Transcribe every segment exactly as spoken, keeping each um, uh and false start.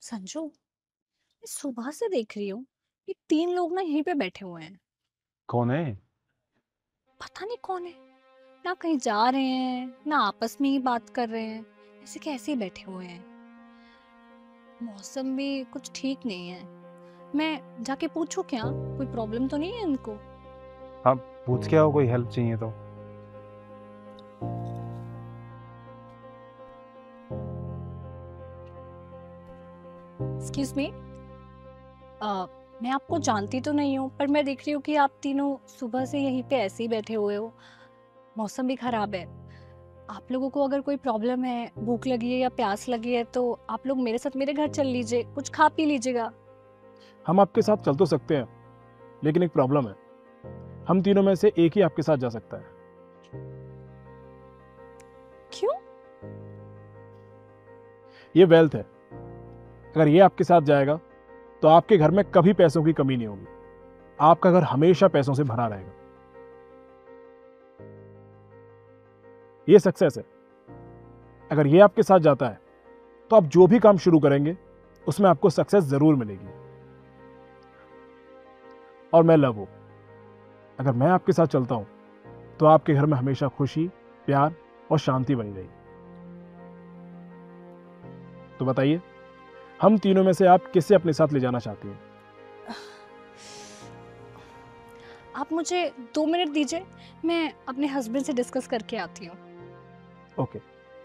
संजू, मैं सुबह से देख रही हूँ ये तीन लोग ना यहीं पे बैठे हुए हैं। कौन है? पता नहीं कौन है। ना कहीं जा रहे हैं ना आपस में ही बात कर रहे हैं। ऐसे कैसे ही बैठे हुए हैं। मौसम भी कुछ ठीक नहीं है। मैं जाके पूछूं क्या, कोई प्रॉब्लम तो नहीं है इनको? आप पूछ के आओ, कोई हेल्प चाहिए तो। Excuse me. मैं आपको जानती तो नहीं हूँ, पर मैं देख रही हूँ कि आप तीनों सुबह से यहीं पे ऐसे ही बैठे हुए हो। मौसम भी खराब है। आप लोगों को अगर कोई प्रॉब्लम है, भूख लगी है या प्यास लगी है, तो आप लोग मेरे साथ मेरे घर चल लीजिए, कुछ खा पी लीजिएगा। हम आपके साथ चल तो सकते हैं, लेकिन एक प्रॉब्लम है। हम तीनों में से एक ही आपके साथ जा सकता है। क्यों? ये वेल्थ है। अगर ये आपके साथ जाएगा तो आपके घर में कभी पैसों की कमी नहीं होगी। आपका घर हमेशा पैसों से भरा रहेगा। ये सक्सेस है। अगर ये आपके साथ जाता है तो आप जो भी काम शुरू करेंगे उसमें आपको सक्सेस जरूर मिलेगी। और मैं लव हूं। अगर मैं आपके साथ चलता हूं तो आपके घर में हमेशा खुशी, प्यार और शांति बनी रहेगी। तो बताइए, हम तीनों में से आप किसे अपने साथ ले जाना चाहती हैं? आप मुझे दो मिनट दीजिए, मैं अपने हस्बैंड से डिस्कस करके आती हूँ। ओके।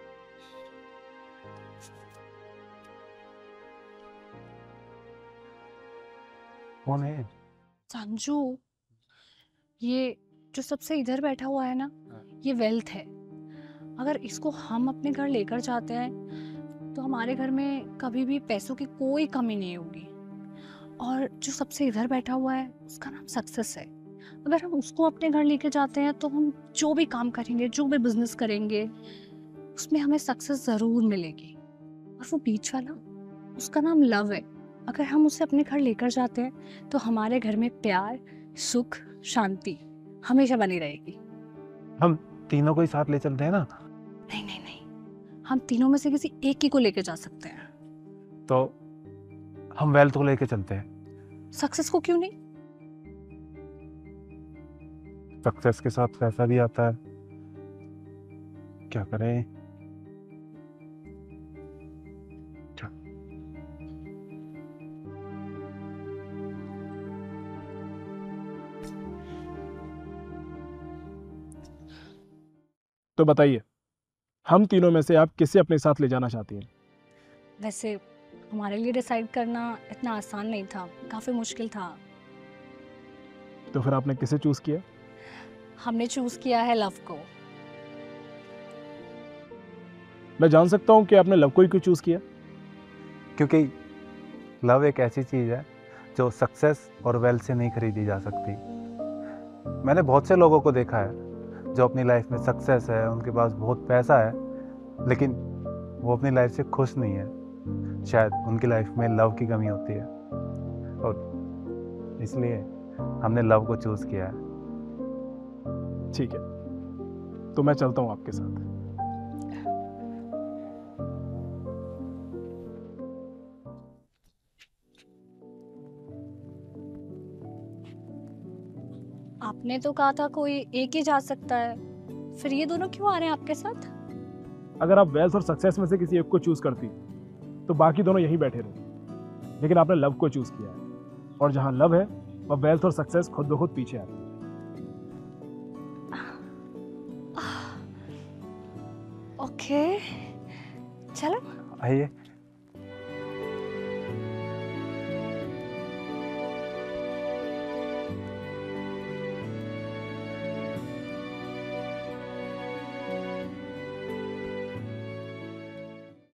कौन है? संजू, ये जो सबसे इधर बैठा हुआ है ना, ये वेल्थ है। अगर इसको हम अपने घर लेकर जाते हैं तो हमारे घर में कभी भी पैसों की कोई कमी नहीं होगी। और जो सबसे इधर बैठा हुआ है उसका नाम सक्सेस है। अगर हम उसको अपने घर लेके जाते हैं तो हम जो भी काम करेंगे, जो भी बिजनेस करेंगे, उसमें हमें सक्सेस जरूर मिलेगी। और वो बीच वाला, उसका नाम लव है। अगर हम उसे अपने घर लेकर जाते हैं तो हमारे घर में प्यार, सुख, शांति हमेशा बनी रहेगी। हम तीनों को ही साथ ले चलते हैं ना? नहीं नहीं नहीं, हम तीनों में से किसी एक ही को लेकर जा सकते हैं। तो हम वेल्थ को लेके चलते हैं। सक्सेस को क्यों नहीं? सक्सेस के साथ पैसा भी आता है। क्या करें? क्या? तो बताइए, हम तीनों में से आप किसे अपने साथ ले जाना चाहती हैं? वैसे हमारे लिए डिसाइड करना इतना आसान नहीं था, काफी मुश्किल था। तो फिर आपने किसे चूज किया? हमने चूज किया है लव को। मैं जान सकता हूं कि आपने लव को ही क्यों चूज किया? क्योंकि लव एक ऐसी चीज़ है जो सक्सेस और वेल्थ से नहीं खरीदी जा सकती। मैंने बहुत से लोगों को देखा है जो अपनी लाइफ में सक्सेस है, उनके पास बहुत पैसा है, लेकिन वो अपनी लाइफ से खुश नहीं है। शायद उनकी लाइफ में लव की कमी होती है, और इसलिए हमने लव को चूज़ किया है। ठीक है, तो मैं चलता हूं आपके साथ। आपने तो कहा था कोई एक ही जा सकता है, फिर ये दोनों क्यों आ रहे हैं आपके साथ? अगर आप वेल्थ और सक्सेस में से किसी एक को चूज करती तो बाकी दोनों यहीं बैठे रहते, लेकिन आपने लव को चूज किया है, और जहां लव है वह वेल्थ और सक्सेस खुद ब खुद पीछे आती है। ओके, चलो। आइए।